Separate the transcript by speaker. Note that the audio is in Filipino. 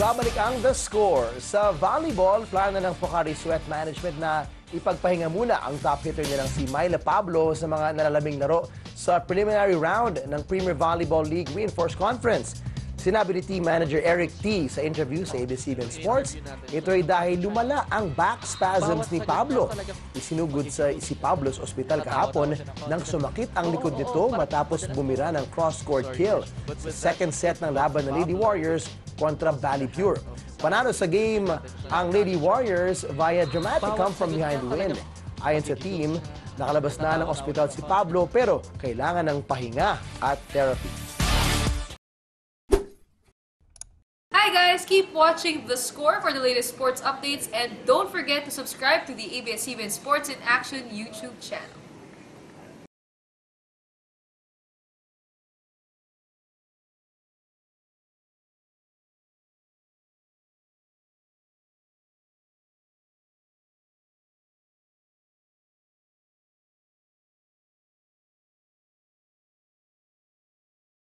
Speaker 1: Nagbabalik ang The Score. Sa volleyball, plano ng Pocari Sweat Management na ipagpahinga muna ang top hitter nilang si Myla Pablo sa mga nalalaming laro sa preliminary round ng Premier Volleyball League Reinforced Conference. Sinabi ni team manager Eric T. sa interview sa ABS-CBN Sports, ito ay dahil lumala ang back spasms ni Pablo. Isinugod si Pablo sa ospital kahapon nang sumakit ang likod nito matapos bumira ng cross-court kill sa second set ng laban ng Lady Warriors kontra Valley Pure. Panalo sa game ang Lady Warriors via dramatic come-from-behind win. Ayon sa team, nakalabas na ng ospital si Pablo pero kailangan ng pahinga at therapy.
Speaker 2: Hi guys! Keep watching The Score for the latest sports updates and don't forget to subscribe to the ABS-CBN Sports in Action YouTube channel.